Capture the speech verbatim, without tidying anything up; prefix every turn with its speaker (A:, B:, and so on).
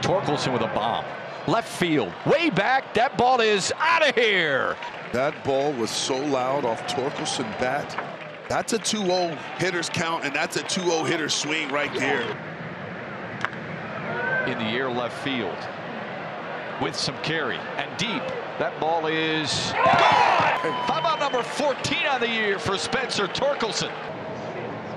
A: Torkelson with a bomb. Left field, way back. That ball is out of here.
B: That ball was so loud off Torkelson bat. That's a two oh hitter's count, and that's a two oh hitter swing right there.
A: In the air left field with some carry and deep. That ball is gone. How about number fourteen on the year for Spencer Torkelson?